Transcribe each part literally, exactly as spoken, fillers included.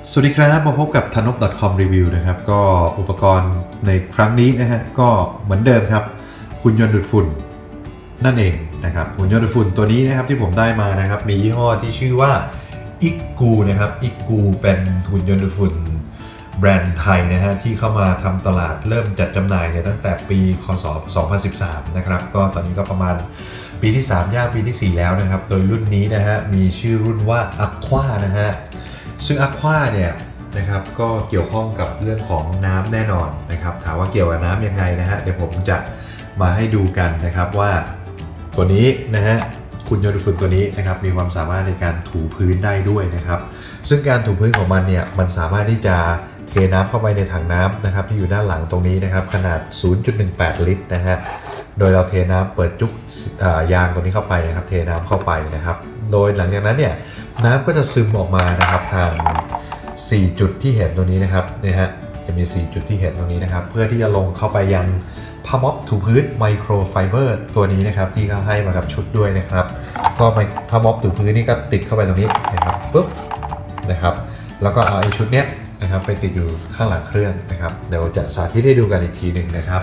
สวัสดีครับมาพบกับธนพ .com review นะครับก็อุปกรณ์ในครั้งนี้นะฮะก็เหมือนเดิมครับหุ่นยนต์ดูดฝุ่นนั่นเองนะครับหุ่นยนต์ดูดฝุ่นตัวนี้นะครับที่ผมได้มานะครับมียี่ห้อที่ชื่อว่าอิกกูนะครับอิกกูเป็นหุ่นยนต์ดูดฝุ่นแบรนด์ไทยนะฮะที่เข้ามาทำตลาดเริ่มจัดจำหน่ายเนี่ยตั้งแต่ปีคศสองพันสิบสามนะครับก็ตอนนี้ก็ประมาณปีที่สามย่างปีที่สี่แล้วนะครับโดยรุ่นนี้นะฮะมีชื่อรุ่นว่า Aqua นะฮะซึ่ง Aqua เนี่ยนะครับก็เกี่ยวข้องกับเรื่องของน้ำแน่นอนนะครับถามว่าเกี่ยวกับน้ำยังไงนะฮะเดี๋ยวผมจะมาให้ดูกันนะครับว่าตัวนี้นะฮะหุ่นยนต์ดูดฝุ่นตัวนี้นะครับมีความสามารถในการถูพื้นได้ด้วยนะครับซึ่งการถูพื้นของมันเนี่ยมันสามารถที่จะเทน้ำเข้าไปในถังน้ำนะครับที่อยู่ด้านหลังตรงนี้นะครับขนาด ศูนย์จุดหนึ่งแปด ลิตรนะฮะโดยเราเทน้ำเปิดจุกยางตรงนี้เข้าไปนะครับเทน้ำเข้าไปนะครับโดยหลังจากนั้นเนี่ยน้ำก็จะซึมออกมานะครับทางสี่จุดที่เห็นตรงนี้นะครับนี่ฮะจะมีสี่จุดที่เห็นตรงนี้นะครับเพื่อที่จะลงเข้าไปยังผ้าม็อบถูพื้นไมโครไฟเบอร์ตัวนี้นะครับที่เขาให้มากับชุดด้วยนะครับก็ผ้าม็อบถูพื้นนี่ก็ติดเข้าไปตรงนี้นะครับปุ๊บนะครับแล้วก็เอาไอ้ชุดเนี้ยนะครับไปติดอยู่ข้างหลังเครื่องนะครับเดี๋ยวจะสาธิตให้ดูกันอีกทีหนึ่งนะครับ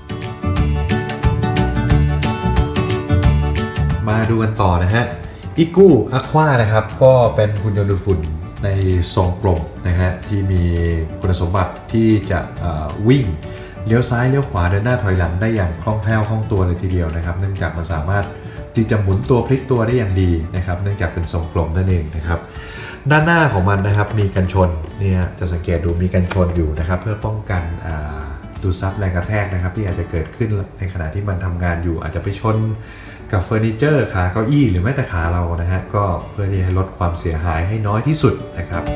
มาดูกันต่อนะฮะอิกูอะควานะครับก็เป็นหุ่นยนต์ดูดฝุ่นในทรงกลมนะฮะที่มีคุณสมบัติที่จะวิ่งเลี้ยวซ้ายเลี้ยวขวาเดินหน้าถอยหลังได้อย่างคล่องแคล่วคล่องตัวเลยทีเดียวนะครับเนื่องจากมันสามารถที่จะหมุนตัวพลิกตัวได้อย่างดีนะครับเนื่องจากเป็นทรงกลมนั่นเองนะครับด้านหน้าของมันนะครับมีกันชนเนี่ยจะสังเกตดูมีกันชนอยู่นะครับเพื่อป้องกันดูดซับแรงกระแทกนะครับที่อาจจะเกิดขึ้นในขณะที่มันทำงานอยู่อาจจะไปชนกับเฟอร์นิเจอร์ขาเก้าอี้หรือแม้แต่ขาเรานะฮะก็เพื่อที่ให้ลดความเสียหายให้น้อยที่สุดนะครับ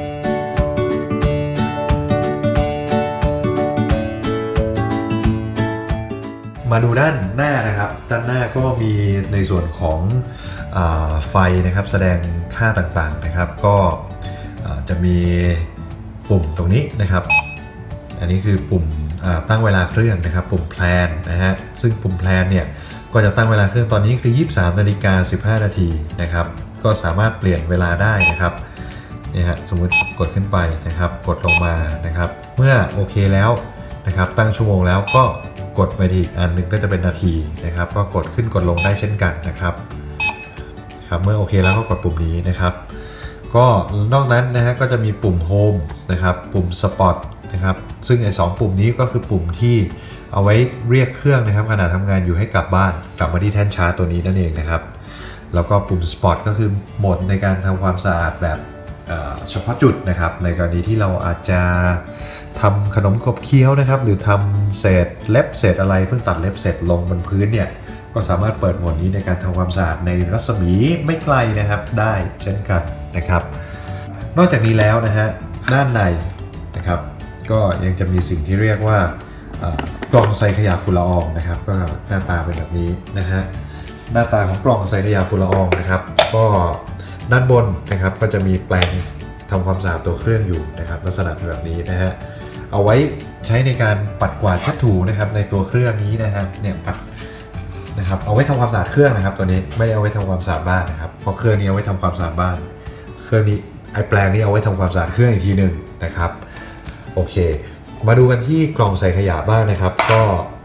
มาดูด้านหน้านะครับด้านหน้าก็มีในส่วนของไฟนะครับแสดงค่าต่างๆนะครับก็จะมีปุ่มตรงนี้นะครับอันนี้คือปุ่มตั้งเวลาเครื่องนะครับปุ่มแพลนนะฮะซึ่งปุ่มแพลนเนี่ยก็จะตั้งเวลาเครื่องตอนนี้คือ ยี่สิบสามนาฬิกาสิบห้านาทีนะครับก็สามารถเปลี่ยนเวลาได้นะครับนี่ฮะสมมุติกดขึ้นไปนะครับกดลงมานะครับเมื่อโอเคแล้วนะครับตั้งชั่วโมงแล้วก็กดไปอีกอันหนึ่งก็จะเป็นนาทีนะครับก็กดขึ้นกดลงได้เช่นกันนะครับครับเมื่อโอเคแล้วก็กดปุ่มนี้นะครับก็นอกนั้นนะฮะก็จะมีปุ่มโฮมนะครับปุ่มสปอตนะครับซึ่งไอ้สองปุ่มนี้ก็คือปุ่มที่เอาไว้เรียกเครื่องนะครับขณะทำงานอยู่ให้กลับบ้านกลับมาที่แท่นชาร์จตัวนี้นั่นเองนะครับแล้วก็ปุ่มสปอตก็คือโหมดในการทำความสะอาดแบบเฉพาะจุดนะครับในกรณีที่เราอาจจะทำขนมขบเคี้ยวนะครับหรือทำเศษเล็บเศษอะไรเพิ่งตัดเล็บเสร็จลงบนพื้นเนี่ยก็สามารถเปิดโหมดนี้ในการทำความสะอาดในรัศมีไม่ไกลนะครับได้เช่นกันนะครับนอกจากนี้แล้วนะฮะด้านในนะครับก็ยังจะมีสิ่งที่เรียกว่ากล่องใส่ขยะฝุ่นละอองนะครับก็หน้าตาเป็นแบบนี้นะฮะหน้าตาของกล่องใส่ขยะฝุ่นละอองนะครับก็ด้านบนนะครับก็จะมีแปรงทำความสะอาดตัวเครื่องอยู่นะครับลักษณะแบบนี้นะฮะเอาไว้ใช้ในการปัดกวาดเช็ดถูนะครับในตัวเครื่องนี้นะฮะเนี่ยปัดนะครับเอาไว้ทำความสะอาดเครื่องนะครับตัวนี้ไม่ได้เอาไว้ทำความสะอาดบ้านนะครับเพราะเครื่องนี้เอาไว้ทำความสะอาดบ้านเครื่องนี้ไอ้แปรงนี้เอาไว้ทำความสะอาดเครื่องอีกทีหนึ่งนะครับโอเคมาดูกันที่กล่องใส่ขยะบ้างนะครับก็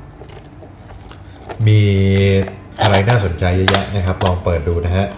มีอะไรน่าสนใจเยอะแยะนะครับลองเปิดดูนะฮะ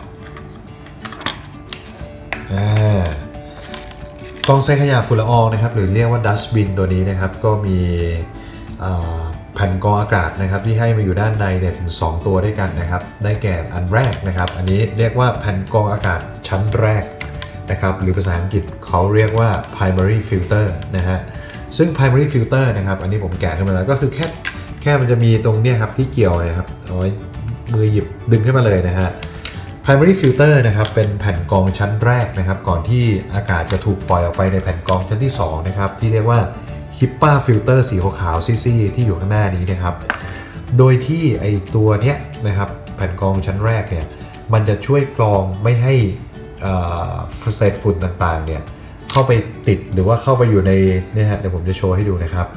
กล่องใส่ขยะฝุ่นละอองนะครับหรือเรียกว่าดัสต์บินตัวนี้นะครับก็มีแผ่นกรองอากาศนะครับที่ให้มาอยู่ด้านในเนี่ยถึงสองตัวด้วยกันนะครับได้แก่อันแรกนะครับอันนี้เรียกว่าแผ่นกรองอากาศชั้นแรกนะครับหรือภาษาอังกฤษเขาเรียกว่า primary filter นะฮะซึ่ง primary filter นะครับอันนี้ผมแกะขึ้นมาแล้วก็คือแค่แค่มันจะมีตรงเนี้ยครับที่เกี่ยวนะครับเอาไว้มือหยิบดึงขึ้นมาเลยนะฮะ primary filter นะครับเป็นแผ่นกรองชั้นแรกนะครับก่อนที่อากาศจะถูกปล่อยออกไปในแผ่นกรองชั้นที่สองนะครับที่เรียกว่า HEPA filter สีขาวๆซี่ๆที่อยู่ข้างหน้านี้นะครับโดยที่ไอตัวเนี้ยนะครับแผ่นกรองชั้นแรกเนี่ยมันจะช่วยกรองไม่ให้เศษฝุ่นต่างๆเนี่ยเข้าไปติดหรือว่าเข้าไปอยู่ในเนี่ยฮะเดี๋ยวผมจะโชว์ให้ดูนะครับ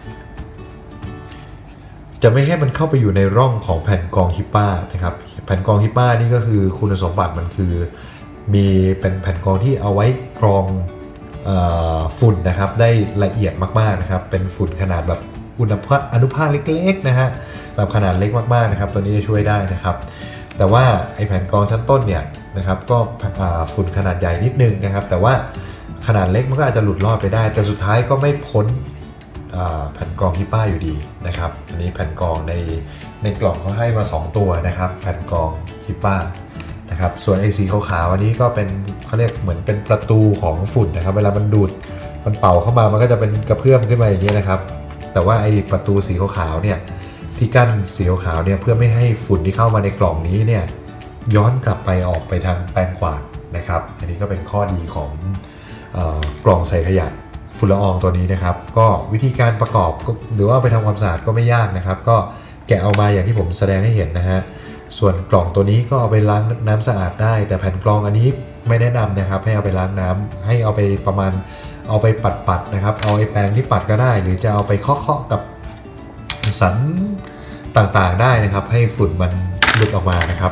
จะไม่ให้มันเข้าไปอยู่ในร่องของแผ่นกรองฮิปป้านะครับแผ่นกรองฮิปป้านี่ก็คือคุณสมบัติมันคือมีเป็นแผ่นกรองที่เอาไว้กรองฝุ่นนะครับได้ละเอียดมากๆนะครับเป็นฝุ่นขนาดแบบอุณหภาคอนุภาคเล็กๆนะฮะแบบขนาดเล็กมากๆนะครับตัวนี้จะช่วยได้นะครับแต่ว่าไอแผ่นกรองชั้นต้นเนี่ยนะครับก็ฝุ่นขนาดใหญ่นิดนึงนะครับแต่ว่าขนาดเล็กมันก็อาจจะหลุดรอดไปได้แต่สุดท้ายก็ไม่พ้นแผ่นกรองฮิปป้าอยู่ดีนะครับอันนี้แผ่นกรองในในกล่องเขาให้มาสองตัวนะครับแผ่นกรองฮิปป้านะครับส่วนไอสีขาวๆอันนี้ก็เป็นเขาเรียกเหมือนเป็นประตูของฝุ่นนะครับเวลามันดูดมันเป่าเข้ามามันก็จะเป็นกระเพื่อมขึ้นมาอย่างนี้นะครับแต่ว่าไอประตูสีขาวๆเนี่ยที่กั้นสีขาวๆเนี่ยเพื่อไม่ให้ฝุ่นที่เข้ามาในกล่องนี้เนี่ยย้อนกลับไปออกไปทางแปรงกวาดนะครับอันนี้ก็เป็นข้อดีของเอ่อกล่องใส่ขยะฝุ่นละอองตัวนี้นะครับก็วิธีการประกอบหรือว่าไปทำความสะอาดก็ไม่ยากนะครับก็แกะเอามาอย่างที่ผมแสดงให้เห็นนะฮะส่วนกล่องตัวนี้ก็เอาไปล้างน้ำสะอาดได้แต่แผ่นกรองอันนี้ไม่แนะนำนะครับให้เอาไปล้างน้ำให้เอาไปประมาณเอาไปปัดๆนะครับเอาไอ้แปรงที่ปัดก็ได้หรือจะเอาไปเคาะๆกับสันต่างๆได้นะครับให้ฝุ่นมันหลุดออกมานะครับ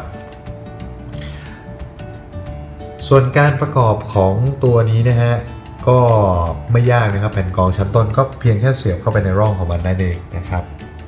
ส่วนการประกอบของตัวนี้นะฮะก็ไม่ยากนะครับแผ่นกรองชั้นต้นก็เพียงแค่เสียบเข้าไปในร่องของมันนั่นเองนะครับ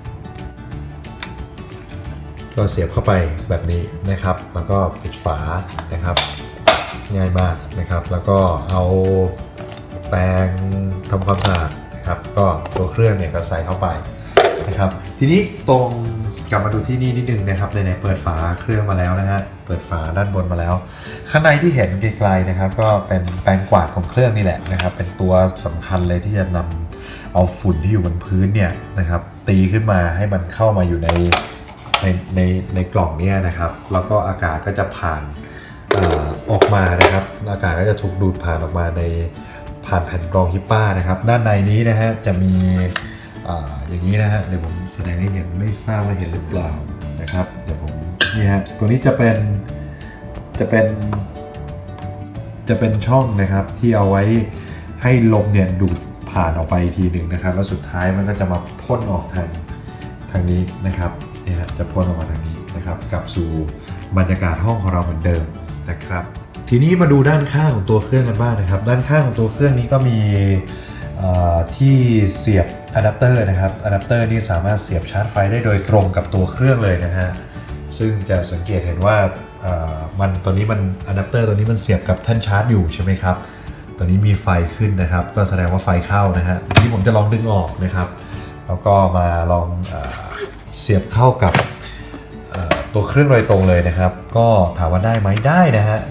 ก็เสียบเข้าไปแบบนี้นะครับแล้วก็ปิดฝานะครับง่ายมากนะครับแล้วก็เอาแปรงทำความสะอาดนะครับก็ตัวเครื่องเนี่ยก็ใส่เข้าไปนะครับทีนี้ตรงกลับมาดูที่นี่นิดนึงนะครับในๆเปิดฝาเครื่องมาแล้วนะฮะเปิดฝาด้านบนมาแล้วข้างในที่เห็นไกลๆนะครับก็เป็นแปรงกวาดของเครื่องนี่แหละนะครับเป็นตัวสำคัญเลยที่จะนำเอาฝุ่นที่อยู่บนพื้นเนี่ยนะครับตีขึ้นมาให้มันเข้ามาอยู่ในในในในกล่องนี้นะครับแล้วก็อากาศก็จะผ่านออกมานะครับอากาศก็จะถูกดูดผ่านออกมาในผ่านแผ่นกรองฮิปป้านะครับด้านในนี้นะฮะจะมีอย่างนี้นะฮะเดี๋ยวผมแสดงให้เห็นไม่ทราบว่าเห็นหรือเปล่านะครับเดี๋ยวผมนี่ฮะตัวนี้จะเป็นจะเป็นจะเป็นช่องนะครับที่เอาไว้ให้ลมเนี่ยดูดผ่านออกไปทีหนึ่งนะครับแล้วสุดท้ายมันก็จะมาพ่นออกทางทางนี้นะครับนี่ฮะจะพ่นออกมาทางนี้นะครับกลับสู่บรรยากาศห้องของเราเหมือนเดิมนะครับทีนี้มาดูด้านข้างของตัวเครื่องกันบ้างนะครับด้านข้างของตัวเครื่องนี้ก็มีที่เสียบอะแดปเตอร์นะครับอะแดปเตอร์นี้สามารถเสียบชาร์จไฟได้โดยตรงกับตัวเครื่องเลยนะฮะซึ่งจะสังเกตเห็นว่ามันตัวนี้มันอะแดปเตอร์ตัวนี้มันเสียบกับแท่นชาร์จอยู่ใช่ไหมครับตัวนี้มีไฟขึ้นนะครับก็แสดงว่าไฟเข้านะฮะทีนี้ผมจะลองดึงออกนะครับแล้วก็มาลองเสียบเข้ากับตัวเครื่องโดยตรงเลยนะครับก็ถามว่าได้ไหมได้นะฮะ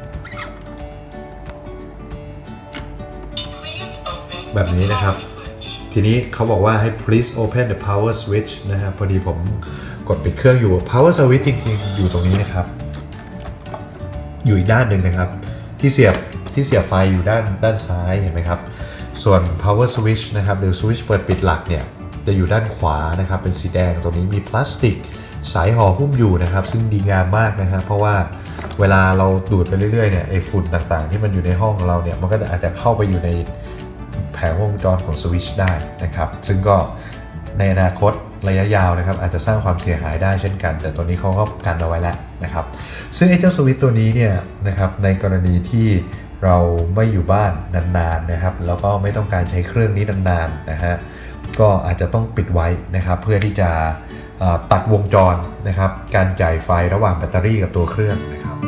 แบบนี้นะครับทีนี้เขาบอกว่าให้ please open the power switch นะครับพอดีผมกดปิดเครื่องอยู่ power switch จริงๆอยู่ตรงนี้นะครับอยู่อีกด้านหนึ่งนะครับที่เสียบที่เสียบไฟอยู่ด้านด้านซ้ายเห็นไหมครับส่วน power switch นะครับหรือ switch เปิดปิดหลักเนี่ยจะอยู่ด้านขวานะครับเป็นสีแดงตรงนี้มีพลาสติกสายห่อหุ้มอยู่นะครับซึ่งดีงามมากนะครับเพราะว่าเวลาเราดูดไปเรื่อยๆเนี่ยไอ้ฝุ่นต่างๆที่มันอยู่ในห้องของเราเนี่ยมันก็อาจจะเข้าไปอยู่ในแผงวงจรของสวิตช์ได้นะครับซึ่งก็ในอนาคตระยะยาวนะครับอาจจะสร้างความเสียหายได้เช่นกันแต่ตัวนี้เขาก็กันเอาไว้แล้วนะครับซึ่งไอ้เจ้าสวิตช์ตัวนี้เนี่ยนะครับในกรณีที่เราไม่อยู่บ้านนานๆนะครับแล้วก็ไม่ต้องการใช้เครื่องนี้นานๆนะฮะก็อาจจะต้องปิดไว้นะครับเพื่อที่จะตัดวงจรนะครับการจ่ายไฟระหว่างแบตเตอรี่กับตัวเครื่องนะครับ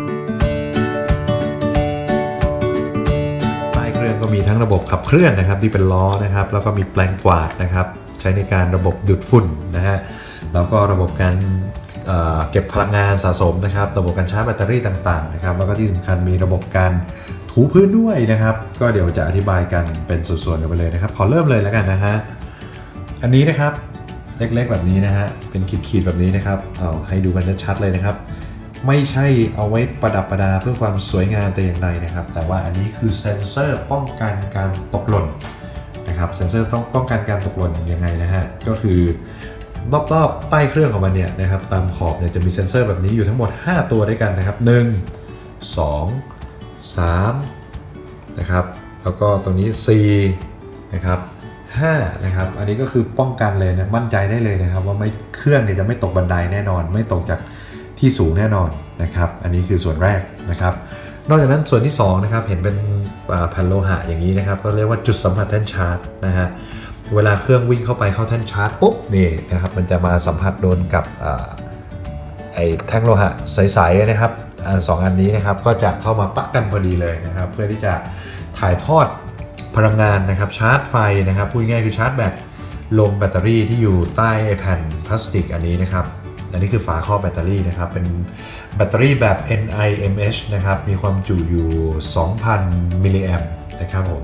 เครื่องก็มีทั้งระบบขับเคลื่อนนะครับที่เป็นล้อนะครับแล้วก็มีแปลงกวาดนะครับใช้ในการระบบดูดฝุ่นนะฮะแล้วก็ระบบการเ, เก็บพลังงานสะสมนะครับระบบการชาร์จแบตเตอรี่ต่างๆนะครับแล้วก็ที่สำคัญมีระบบการถูพื้นด้วยนะครับก็เดี๋ยวจะอธิบายกันเป็นส่วนๆกันไปเลยนะครับขอเริ่มเลยแล้วกันนะฮะอันนี้นะครับเล็กๆแบบนี้นะฮะเป็นขีดๆแบบนี้นะครับเอาให้ดูกันชัดๆเลยนะครับไม่ใช่เอาไว้ประดับประดาเพื่อความสวยงามแต่อย่างใดนะครับแต่ว่าอันนี้คือเซ็นเซอร์ป้องกันการตกหล่นนะครับเซ็นเซอร์ต้องป้องกันการตกหล่นยังไงนะฮะก็คือรอบๆใต้เครื่องของมันเนี่ยนะครับตามขอบเนี่ยจะมีเซ็นเซอร์แบบนี้อยู่ทั้งหมดห้าตัวด้วยกันนะครับหนึ่ง สอง สามนะครับแล้วก็ตรงนี้สี่นะครับห้านะครับอันนี้ก็คือป้องกันเลยนะมั่นใจได้เลยนะครับว่าไม่เครื่องเนี่ยจะไม่ตกบันไดแน่นอนไม่ตกจากที่สูงแน่นอนนะครับอันนี้คือส่วนแรกนะครับนอกจากนั้นส่วนที่สองนะครับเห็นเป็นแผ่นโลหะอย่างนี้นะครับก็เรียกว่าจุดสัมผัสแท่นชาร์จนะฮะเวลาเครื่องวิ่งเข้าไปเข้าแท่นชาร์จปุ๊บนี่นะครับมันจะมาสัมผัสโดนกับไอ้แท่งโลหะใสๆนะครับสองอันนี้นะครับก็จะเข้ามาปะกันพอดีเลยนะครับเพื่อที่จะถ่ายทอดพลังงานนะครับชาร์จไฟนะครับพูดง่ายคือชาร์จแบตลงแบตเตอรี่ที่อยู่ใต้แผ่นพลาสติกอันนี้นะครับอันนี้คือฝาครอบแบตเตอรี่นะครับเป็นแบตเตอรี่แบบ เอ็น ไอ เอ็ม เอช นะครับมีความจุอยู่ สองพัน มิลลิแอมป์นะครับผม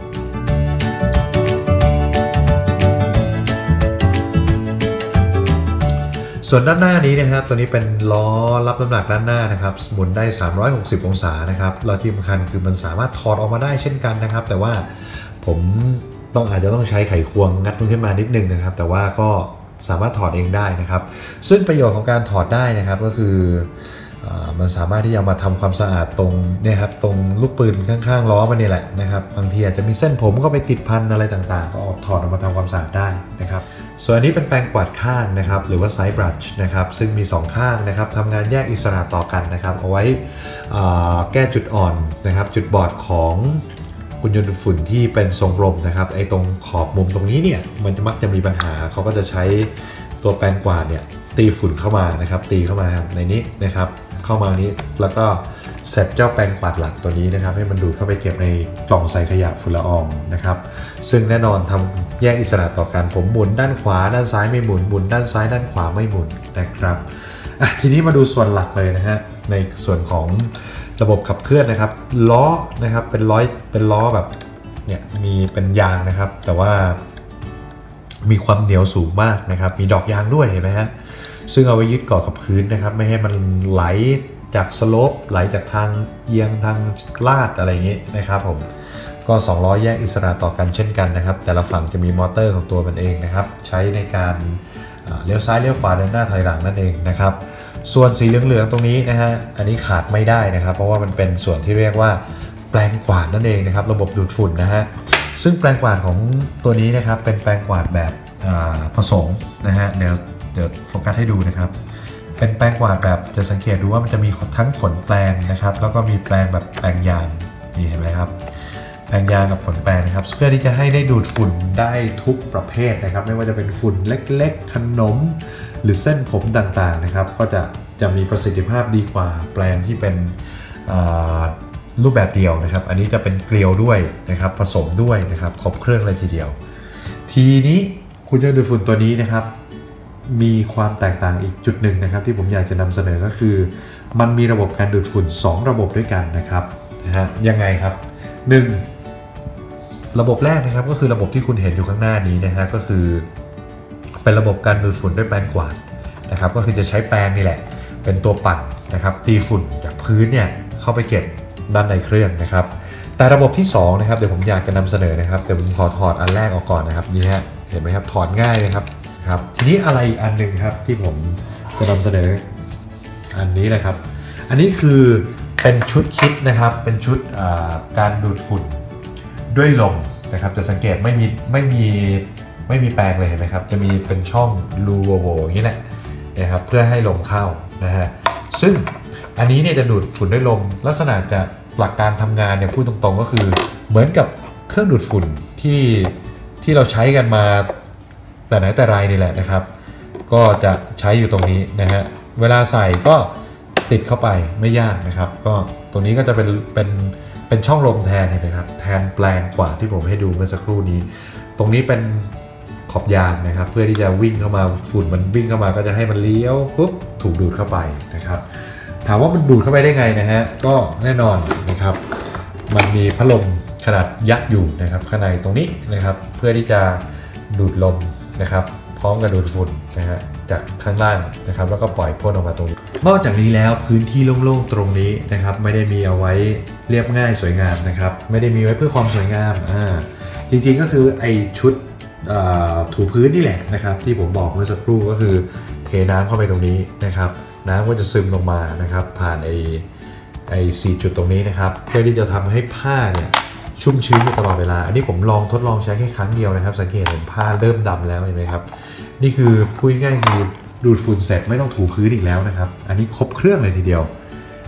ส่วนด้านหน้านี้นะครับตัวนี้เป็นล้อรับน้ำหนักด้านหน้านะครับหมุนได้สามร้อยหกสิบองศานะครับแล้วที่สำคัญคือมันสามารถถอดออกมาได้เช่นกันนะครับแต่ว่าผมต้องอาจจะต้องใช้ไขควงงัดมันขึ้นมานิดนึงนะครับแต่ว่าก็สามารถถอดเองได้นะครับซึ่งประโยชน์ของการถอดได้นะครับก็คือมันสามารถที่จะมาทำความสะอาดตรงเนี่ยครับตรงลูกปืนข้างๆล้อมันนี่แหละนะครับบางทีอาจจะมีเส้นผมก็ไปติดพันอะไรต่างๆก็ออกถอดออกมาทำความสะอาดได้นะครับส่วนอันนี้เป็นแปรงกวาดข้างนะครับหรือว่าไซด์บรัชนะครับซึ่งมีสองข้างนะครับทำงานแยกอิสระต่อกันนะครับเอาไว้แก้จุดอ่อนนะครับจุดบอดของหุ่นยนต์ดูดฝุ่นที่เป็นทรงกลมนะครับไอ้ตรงขอบมุมตรงนี้เนี่ยมันจะมักจะมีปัญหาเขาก็จะใช้ตัวแปรงกวาดเนี่ยตีฝุ่นเข้ามานะครับตีเข้ามาในนี้นะครับเข้ามานี้แล้วก็เสร็จเจ้าแปรงกวาดหลักตัวนี้นะครับให้มันดูดเข้าไปเก็บในกล่องใส่ขยะฝุ่นละอองนะครับซึ่งแน่นอนทำแยกอิสระต่อกันผมหมุนด้านขวาด้านซ้ายไม่หมุนหมุนด้านซ้ายด้านขวาไม่หมุนนะครับอ่ะทีนี้มาดูส่วนหลักเลยนะฮะในส่วนของระบบขับเคลื่อนนะครับล้อนะครับเป็นล้อเป็นล้อแบบเนี่ยมีเป็นยางนะครับแต่ว่ามีความเหนียวสูงมากนะครับมีดอกยางด้วยเห็นไหมฮะซึ่งเอาไว้ยึดเกาะกับพื้นนะครับไม่ให้มันไหลจากสโลปไหลจากทางเอียงทางลาดอะไรอย่างนี้นะครับผมก็สองล้อแยกอิสระต่อกันเช่นกันนะครับแต่ละฝั่งจะมีมอเตอร์ของตัวมันเองนะครับใช้ในการเลี้ยวซ้ายเลี้ยวขวาเดินหน้าถอยหลังนั่นเองนะครับส่วนสีเหลืองๆตรงนี้นะฮะอันนี้ขาดไม่ได้นะครับเพราะว่ามันเป็นส่วนที่เรียกว่าแปรงกวาดนั่นเองนะครับระบบดูดฝุ่นนะฮะซึ่งแปรงกวาดของตัวนี้นะครับเป็นแปรงกวาดแบบผสมนะฮะเดี๋ยวเดี๋ยวโฟกัสให้ดูนะครับเป็นแปรงกวาดแบบจะสังเกตดูว่ามันจะมีทั้งขนแปรงนะครับแล้วก็มีแปรงแบบแปรงยางนี่เห็นไหมครับแปรงยางกับขนแปรงนะครับเพื่อที่จะให้ได้ดูดฝุ่นได้ทุกประเภทนะครับไม่ว่าจะเป็นฝุ่นเล็กๆขนมหรือเส้นผมต่างๆนะครับก็จะจะมีประสิทธิภาพดีกว่าแปรงที่เป็นรูปแบบเดียวนะครับอันนี้จะเป็นเกลียวด้วยนะครับผสมด้วยนะครับครบเครื่องเลยทีเดียวทีนี้คุณยนต์ดูดฝุ่นตัวนี้นะครับมีความแตกต่างอีกจุดหนึ่งนะครับที่ผมอยากจะนำเสนอก็คือมันมีระบบการดูดฝุ่นสองระบบด้วยกันนะครับนะฮะยังไงครับหนึ่งระบบแรกนะครับก็คือระบบที่คุณเห็นอยู่ข้างหน้านี้นะฮะก็คือเป็นระบบการดูดฝุ่นด้วยแปรงกวาดนะครับก็คือจะใช้แปรงนี่แหละเป็นตัวปั่นนะครับตีฝุ่นจากพื้นเนี่ยเข้าไปเก็บด้านในเครื่องนะครับแต่ระบบที่สองนะครับเดี๋ยวผมอยากจะนำเสนอนะครับเดี๋ยวผมขอถอดอันแรกออกก่อนนะครับนี่ฮะเห็นไหมครับถอดง่ายเลยครับครับทีนี้อะไรอีกอันหนึ่งครับที่ผมจะนำเสนออันนี้เลยครับอันนี้คือเป็นชุดคิดนะครับเป็นชุดการดูดฝุ่นด้วยลมนะครับจะสังเกตไม่มีไม่มีไม่มีแปรงเลยเห็นไหมครับจะมีเป็นช่องรูโหว่อย่างนี้แหละนะครับเพื่อให้ลมเข้านะฮะซึ่งอันนี้เนี่ยจะดูดฝุ่นด้วยลมลักษณะจะหลักการทำงานเนี่ยพูดตรงๆก็คือเหมือนกับเครื่องดูดฝุ่นที่ที่เราใช้กันมาแต่ไหนแต่ไรนี่แหละนะครับก็จะใช้อยู่ตรงนี้นะฮะเวลาใส่ก็ติดเข้าไปไม่ยากนะครับก็ตรงนี้ก็จะเป็นเป็นเป็นช่องลมแทนนะครับแทนแปลงกวาดที่ผมให้ดูเมื่อสักครู่นี้ตรงนี้เป็นขอบยางนะครับเพื่อที่จะวิ่งเข้ามาฝุ่นมันวิ่งเข้ามาก็จะให้มันเลี้ยวปุ๊บถูกดูดเข้าไปนะครับถามว่ามันดูดเข้าไปได้ไงนะฮะก็แน่นอนนะครับมันมีพัดลมขนาดยักษ์อยู่นะครับข้างในตรงนี้นะครับเพื่อที่จะดูดลมนะครับพร้อมกับดูดฝุ่นนะฮะจากข้างล่างนะครับแล้วก็ปล่อยพ่นออกมาตรงนี้นอกจากนี้แล้วพื้นที่โล่งๆตรงนี้นะครับไม่ได้มีเอาไว้เรียบง่ายสวยงามนะครับไม่ได้มีไว้เพื่อความสวยงามอ่าจริงๆก็คือไอชุดถูพื้นนี่แหละนะครับที่ผมบอกเมื่อสักครู่ก็คือเทน้ำเข้าไปตรงนี้นะครับน้ำก็จะซึมลงมานะครับผ่านไอไอสี่จุดตรงนี้นะครับเพื่อที่จะทำให้ผ้าเนี่ยชุ่มชื้นอยู่ตลอดเวลาอันนี้ผมลองทดลองใช้แค่ครั้งเดียวนะครับสังเกตเห็นผ้าเริ่มดำแล้วเห็นไหมครับนี่คือพูดง่ายๆคือดูดฝุ่นเสร็จไม่ต้องถูพื้นอีกแล้วนะครับอันนี้ครบเครื่องเลยทีเดียว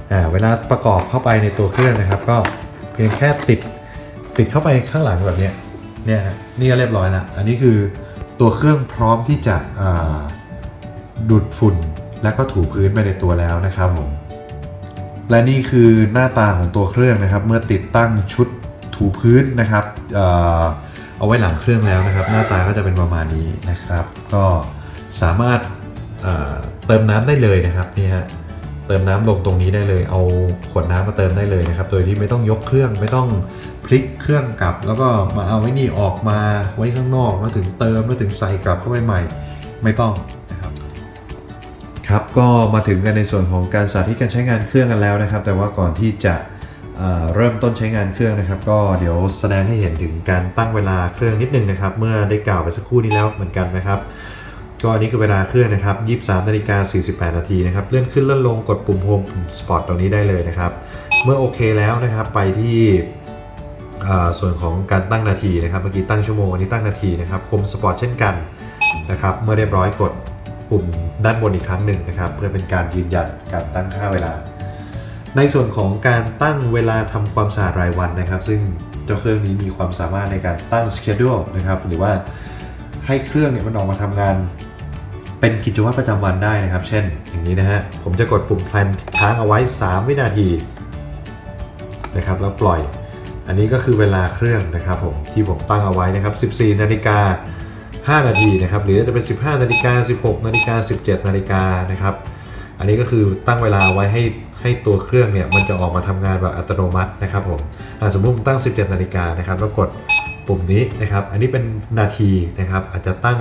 อ่าเวลาประกอบเข้าไปในตัวเครื่องนะครับก็เพียงแค่ติดติดเข้าไปข้างหลังแบบนี้เนี่ยนี่ก็เรียบร้อยแล้วอันนี้คือตัวเครื่องพร้อมที่จะดูดฝุ่นและก็ถูพื้นไปในตัวแล้วนะครับผมและนี่คือหน้าตาของตัวเครื่องนะครับเมื่อติดตั้งชุดถูพื้นนะครับเอ่อเอาไว้หลังเครื่องแล้วนะครับหน้าตาก็จะเป็นประมาณนี้นะครับก็สามารถเอ่อเติมน้ำได้เลยนะครับนี่ฮะเติมน้ำลงตรงนี้ได้เลยเอาขวดน้ำมาเติมได้เลยนะครับโดยที่ไม่ต้องยกเครื่องไม่ต้องพลิกเครื่องกลับแล้วก็มาเอาไว้นี่ออกมาไว้ข้างนอกแล้วถึงเติมแล้วถึงใส่กลับเข้าไปใหม่ไม่ต้องนะครับครับก็มาถึงกันในส่วนของการสาธิตการใช้งานเครื่องกันแล้วนะครับแต่ว่าก่อนที่จะเริ่มต้นใช้งานเครื่องนะครับก็เดี๋ยวแสดงให้เห็นถึงการตั้งเวลาเครื่องนิดนึงนะครับเมื่อได้กล่าวไปสักครู่นี้แล้วเหมือนกันนะครับก็อันนี้คือเวลาเครื่องนะครับยี่สิบสามนาฬิกาสี่สิบแปดนาทีนะครับเลื่อนขึ้นเลื่อนลงกดปุ่มโฮมปุ่มสปอร์ตตรงนี้ได้เลยนะครับเมื่อโอเคแล้วนะครับไปที่ส่วนของการตั้งนาทีนะครับเมื่อกี้ตั้งชั่วโมงอันนี้ตั้งนาทีนะครับโฮมสปอร์ตเช่นกันนะครับเมื่อเรียบร้อยกดปุ่มด้านบนอีกครั้งหนึ่งนะครับเพื่อเป็นการยืนยันการตั้งค่าเวลาในส่วนของการตั้งเวลาทำความสะอาดรายวันนะครับซึ่งเจ้าเครื่องนี้มีความสามารถในการตั้ง schedule นะครับหรือว่าให้เครื่องเนี่ยมันออกมาทำงานเป็นกิจวัตรประจำวันได้นะครับเช่นอย่างนี้นะฮะผมจะกดปุ่ม plan ค้างเอาไว้สามวินาทีนะครับแล้วปล่อยอันนี้ก็คือเวลาเครื่องนะครับผมที่ผมตั้งเอาไว้นะครับสิบสี่นาฬิกาห้านาทีนะครับหรือจะเป็นสิบห้านาฬิกาสิบหกนาฬิกาสิบเจ็ดนาฬิกานะครับอันนี้ก็คือตั้งเวลาไว้ให้ให้ตัวเครื่องเนี่ยมันจะออกมาทำงานแบบอัตโนมัตินะครับผมสมมุติผมตั้งสิบเจ็ดนาฬิกานะครับแล้วกดปุ่มนี้นะครับอันนี้เป็นนาทีนะครับอาจจะตั้ง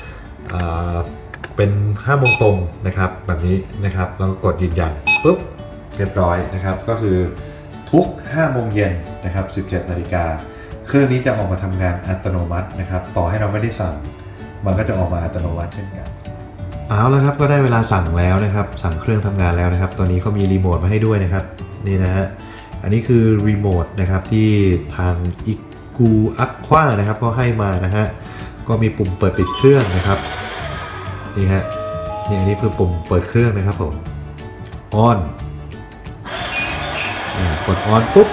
เป็นห้าโมงตรงนะครับแบบนี้นะครับแล้วก็กดยืนยันปุ๊บเรียบร้อยนะครับก็คือทุกห้าโมงเย็นนะครับสิบเจ็ดนาฬิกาเครื่องนี้จะออกมาทำงานอัตโนมัตินะครับต่อให้เราไม่ได้สั่งมันก็จะออกมาอัตโนมัติเช่นกันเอาแล้วครับก็ได้เวลาสั่งแล้วนะครับสั่งเครื่องทำงานแล้วนะครับตอนนี้เขามีรีโมทมาให้ด้วยนะครับนี่นะฮะอันนี้คือรีโมทนะครับที่ทางอิกูอัคว้านะครับก็ให้มานะฮะก็มีปุ่มเปิดปิดเครื่องนะครับนี่ฮะนี่อันนี้คือปุ่มเปิดเครื่องนะครับผมออนกดออนปุ๊บ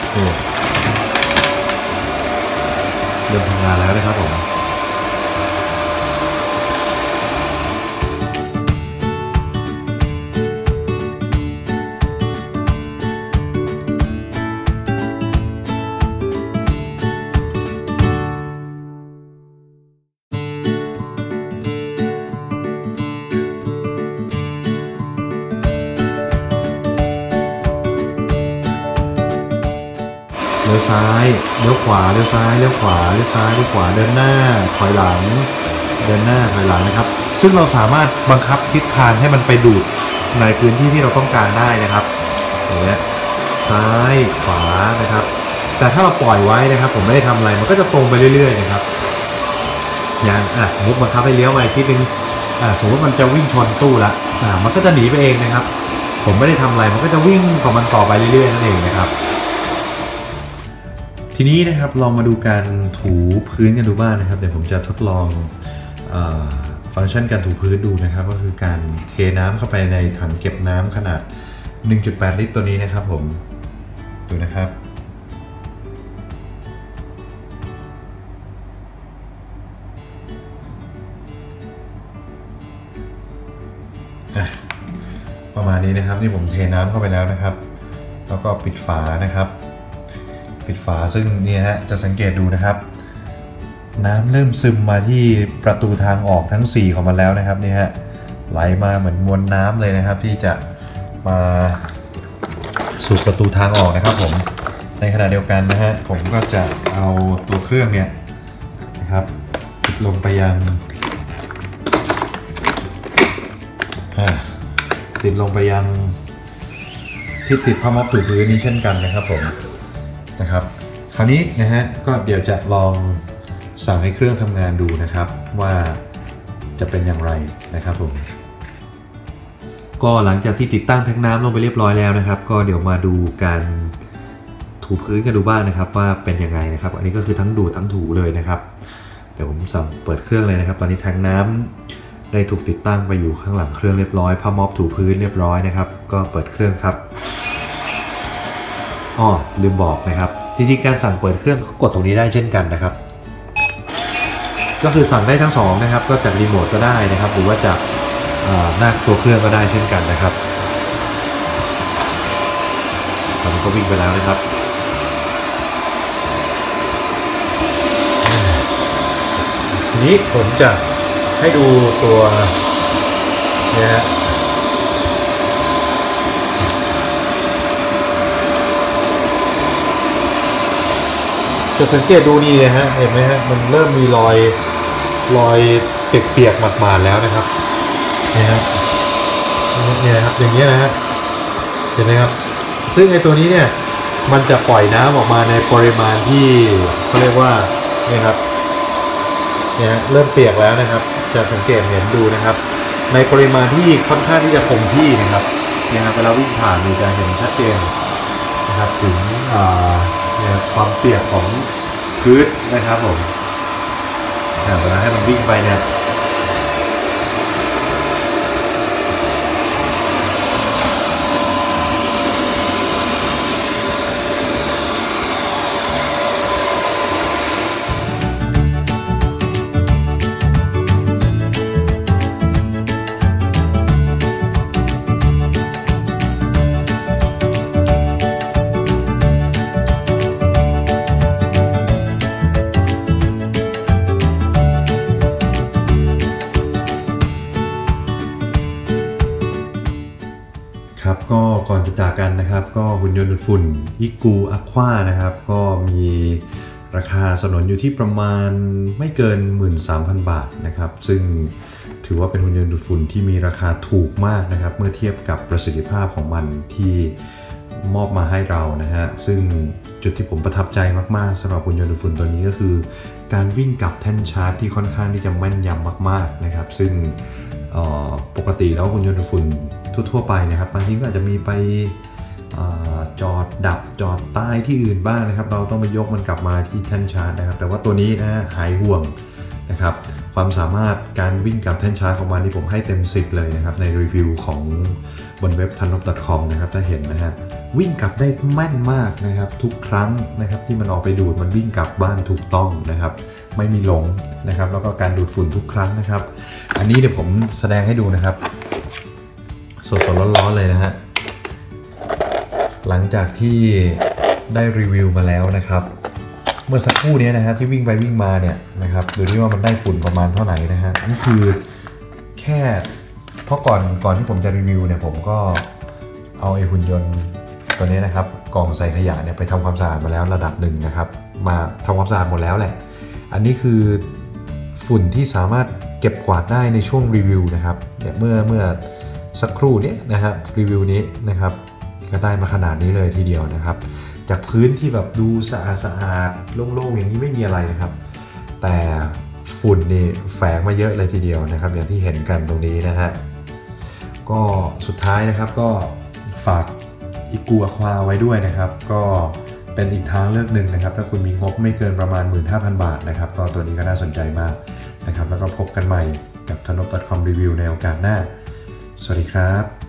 เริ่มทำงานแล้วนะครับผม เลี้ยวซ้ายเลี้ยวขวาเลี้ยวซ้ายเลี้ยวขวาเลี้ยวซ้ายเลี้ยวขวาเดินหน้าถอยหลังเดินหน้าถอยหลังนะครับซึ่งเราสามารถบังคับทิศทางให้มันไปดูดในพื้นที่ที่เราต้องการได้นะครับอย่างเงี้ยซ้ายขวานะครับแต่ถ้าเราปล่อยไว้นะครับผมไม่ได้ทำอะไรมันก็จะตรงไปเรื่อยๆนะครับอย่างอ่ะมุกบังคับให้เลี้ยวมาอีกทีนึงอ่ะสมมติมันจะวิ่งชนตู้ละอ่ะมันก็จะหนีไปเองนะครับผมไม่ได้ทำอะไรมันก็จะวิ่งของมันต่อไปเรื่อยๆนั่นเองนะครับทีนี้นะครับลองมาดูการถูพื้นกันดูบ้างนะครับเดี๋ยวผมจะทดลองฟังก์ชันการถูพื้นดูนะครับก็คือการเทน้ำเข้าไปในถังเก็บน้ำขนาด หนึ่งจุดแปด ลิตรตัวนี้นะครับผมดูนะครับประมาณนี้นะครับที่ผมเทน้ำเข้าไปแล้วนะครับแล้วก็ปิดฝานะครับปิดฝาซึ่งเนี่ยฮะจะสังเกตดูนะครับน้ำเริ่มซึมมาที่ประตูทางออกทั้งสี่ของมันแล้วนะครับนี่ฮะไหลมาเหมือนมวลน้ำเลยนะครับที่จะมาสู่ประตูทางออกนะครับผมในขณะเดียวกันนะฮะผมก็จะเอาตัวเครื่องเนี่ยนะครับติดลงไปยังติดลงไปยังที่ติดผ้าม็อบถูพื้นนี้เช่นกันนะครับผมนะครับคราวนี้นะฮะก็เดี๋ยวจะลองสั่งให้เครื่องทำงานดูนะครับว่าจะเป็นอย่างไรนะครับผมก็หลังจากที่ติดตั้งแทงน้ำลงไปเรียบร้อยแล้วนะครับก็เดี๋ยวมาดูการถูพื้นกันดูบ้างนะครับว่าเป็นยังไงนะครับอันนี้ก็คือทั้งดูดทั้งถูเลยนะครับเดี๋ยวผมสั่งเปิดเครื่องเลยนะครับตอนนี้แทงน้ำได้ถูกติดตั้งไปอยู่ข้างหลังเครื่องเรียบร้อยผ้าม็อบถูพื้นเรียบร้อยนะครับก็เปิดเครื่องครับอ๋อลืมบอกนะครับจริงๆการสั่งเปิดเครื่องก็กดตรงนี้ได้เช่นกันนะครับก็คือสั่งได้ทั้งสองนะครับก็จากรีโมทก็ได้นะครับหรือว่าจากหน้าตัวเครื่องก็ได้เช่นกันนะครับตอนนี้ก็วิ่งไปแล้วนะครับทีนี้ผมจะให้ดูตัวเนี่ยฮะจะสังเกตดูนี่นะฮะเห็นไหมฮะมันเริ่มมีรอยรอยเปียกๆหมาดๆแล้วนะครับเนี่ยฮะเนี่ยครับอย่างเงี้ยนะฮะเห็นไหมครับซึ่งไอ้ตัวนี้เนี่ยมันจะปล่อยน้ำออกมาในปริมาณที่เขาเรียกว่าเนี่ยครับเนี่ยเริ่มเปียกแล้วนะครับจะสังเกตเห็นดูนะครับในปริมาณที่ค่อนข้างที่จะคงที่นะครับเนี่ยครับเวลาวิ่งผ่านมีการเห็นชัดเจนนะครับถึงเนี่ยความเปียกของพื้นนะครับผมเวลาให้มันวิ่งไปเนี่ยครับก็ก่อนจะจากกันนะครับก็หุ่นยนต์ดูดฝุ่นอิกูอะควานะครับก็มีราคาสนนอยู่ที่ประมาณไม่เกิน หนึ่งหมื่นสามพัน บาทนะครับซึ่งถือว่าเป็นหุ่นยนต์ดูดฝุ่นที่มีราคาถูกมากนะครับเมื่อเทียบกับประสิทธิภาพของมันที่มอบมาให้เรานะฮะซึ่งจุดที่ผมประทับใจมากๆสำหรับหุ่นยนต์ดูดฝุ่นตัวนี้ก็คือการวิ่งกับแท่นชาร์จที่ค่อนข้างที่จะแม่นยำมากๆนะครับซึ่งปกติแล้วหุ่นยนต์ดูดฝุ่นทั่วๆไปนะครับบางทีก็อาจจะมีไปจอดดับจอดใต้ที่อื่นบ้างนะครับเราต้องไปยกมันกลับมาที่แท่นชาร์จนะครับแต่ว่าตัวนี้นะหายห่วงนะครับความสามารถการวิ่งกับแท่นชาร์จของมันที่ผมให้เต็มสิบเลยนะครับในรีวิวของบนเว็บ ทันนบ ดอท คอม นะครับถ้าเห็นนะฮะวิ่งกลับได้แม่นมากนะครับทุกครั้งนะครับที่มันออกไปดูดมันวิ่งกลับบ้านถูกต้องนะครับไม่มีหลงนะครับแล้วก็การดูดฝุ่นทุกครั้งนะครับอันนี้เดี๋ยวผมแสดงให้ดูนะครับสดๆร้อนๆเลยนะฮะหลังจากที่ได้รีวิวมาแล้วนะครับเมื่อสักครู่นี้นะฮะที่วิ่งไปวิ่งมาเนี่ยนะครับดูที่ว่ามันได้ฝุ่นประมาณเท่าไหร่นะฮะนี่คือแค่เพราะก่อนก่อนที่ผมจะรีวิวเนี่ยผมก็เอาไอ้หุ่นยนต์ตัวนี้นะครับกล่องใส่ขยะเนี่ยไปทำความสะอาดมาแล้วระดับหนึ่งนะครับมาทำความสะอาดหมดแล้วแหละอันนี้คือฝุ่นที่สามารถเก็บกวาดได้ในช่วงรีวิวนะครับเนี่ยเมื่อเมื่อสักครู่นี้นะครับรีวิวนี้นะครับก็ได้มาขนาดนี้เลยทีเดียวนะครับจากพื้นที่แบบดูสะอาดสะอาดโล่งๆอย่างนี้ไม่มีอะไรนะครับแต่ฝุ่นนี่แฝงมาเยอะเลยทีเดียวนะครับอย่างที่เห็นกันตรงนี้นะฮะก็สุดท้ายนะครับก็ฝากอิกูอะควาไว้ด้วยนะครับก็เป็นอีกทางเลือกหนึ่งนะครับถ้าคุณมีงบไม่เกินประมาณ หนึ่งหมื่นห้าพัน บาทนะครับก็ตัวนี้ก็น่าสนใจมากนะครับแล้วก็พบกันใหม่กับ ทันนบ ดอท คอม รีวิวในโอกาสหน้าสวัสดีครับ